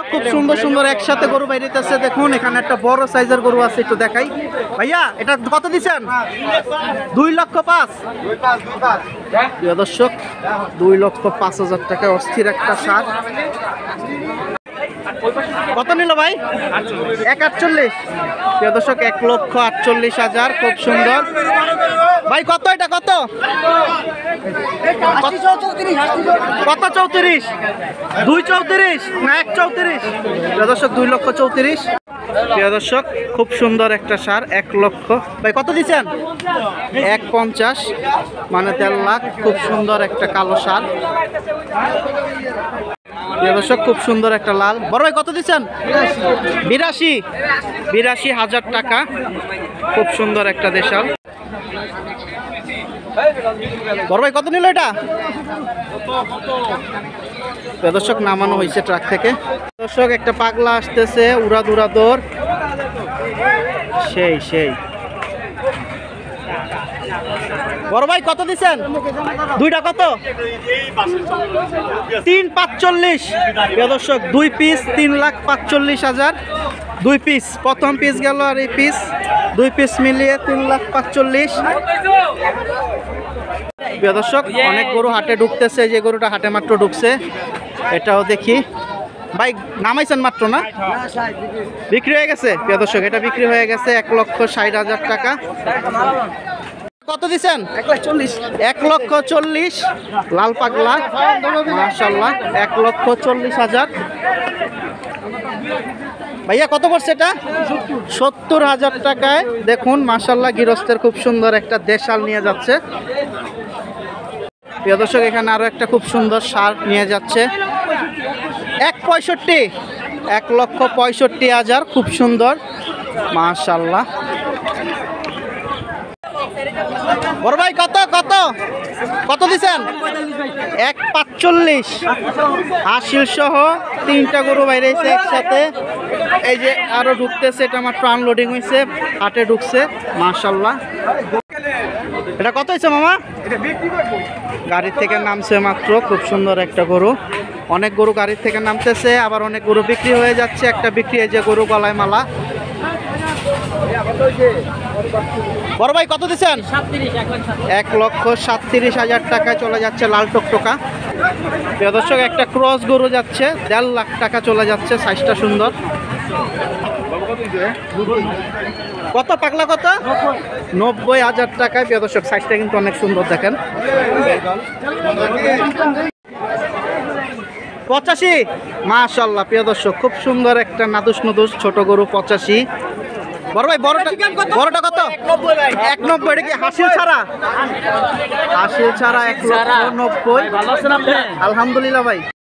খুব সুন্দর সুন্দর একসাথে গরু বাইরেতেছে। দেখুন এখানে একটা বড় সাইজের গরু আছে, একটু দেখাই। ভাইয়া এটা কত দিচ্ছেন? 2,05,000। প্রিয় দর্শক 2,05,000 টাকা অস্থির একটা সার। কত নিল ভাই? 1,48,000। প্রিয় দর্শক 1,48,000, খুব সুন্দর। ভাই কত এটা? কত কত? 34? 2,34 না 1,34? প্রিয় দর্শক 2,34,000। প্রিয় দর্শক খুব সুন্দর একটা সার, 1 লক্ষ। ভাই কত দিচ্ছেন? 1,50, মানে 1.5 লাখ। খুব সুন্দর একটা কালো সার। প্রিয় দর্শক খুব সুন্দর একটা লাল। বড় ভাই কত দিচ্ছেন? 82,000 টাকা। খুব সুন্দর একটা দেশাল। বড় ভাই কত নিল এটা? প্রিয় দর্শক নামানো হয়েছে ট্রাক থেকে। দর্শক একটা পাগলা আসতেছে, উড়াদুরা দৌড়। সেই বড় ভাই কত দিচ্ছেন? দুইটা কত? 3,45,000। প্রিয় দর্শক 2 পিস 3,45,000। 2 পিস, প্রথম পিস গেল আর এই পিস, 2 পিস মিলিয়ে 3,45,000। প্রিয় দর্শক অনেক গরু হাটে ঢুকতেছে, যে গরুটা হাটে মাত্র ঢুকছে এটাও দেখি। ভাই নামাইছেন মাত্র না? বিক্রি হয়ে গেছে। প্রিয় দর্শক এটা বিক্রি হয়ে গেছে 1,60,000 টাকা। কত দিচ্ছেন? 1,40,000। লাল পাগলা মাশাআল্লাহ 1,40,000। ভাইয়া কত পড়ছে এটা? 70,000 টাকায়। দেখুন মাশাআল্লাহ গৃহস্থের খুব সুন্দর একটা দেশাল নিয়ে যাচ্ছে। প্রিয় দর্শক এখানে আরো একটা খুব সুন্দর সার নিয়ে যাচ্ছে। 1,65,000, 1,65,000। খুব সুন্দর মাশাআল্লাহ। বড় ভাই কত কত কত দিচ্ছেন? 1,45,000। হাসিল সহ 3টা গরু বাইরেছে একসাথে। এই যে আরো ঢুকতেছে, এটা মাত্র আনলোডিং হয়েছে, হাটে ঢুকছে মাশাআল্লাহ। এটা কত হয়েছে মামা? গাড়ির থেকে নামছে মাত্র। খুব সুন্দর একটা গরু। অনেক গরু গাড়ির থেকে নামতেছে, আবার অনেক গরু বিক্রি হয়ে যাচ্ছে। একটা বিক্রি, এই যে গরু গলায় মালা। বড় ভাই কত দিচ্ছেন? 1,37,000 টাকায় চলে যাচ্ছে লাল টকটকা। প্রিয় দর্শক একটা ক্রস গরু যাচ্ছে, 1.5 লাখ টাকা চলে যাচ্ছে। সাইজটা সুন্দর। কত পাগলা? কত? 90,000 টাকায়। প্রিয় দর্শক সাইজটা কিন্তু অনেক সুন্দর, দেখেন। 85 মাশাআল্লাহ। প্রিয় দর্শক খুব সুন্দর একটা নাদুস ছোট গরু 85। বড় ভাই বড়টা কত? 1,90,000। এটা কি হাসিল ছাড়া? হাসিল ছাড়া 1,90,000। আলহামদুলিল্লাহ ভাই।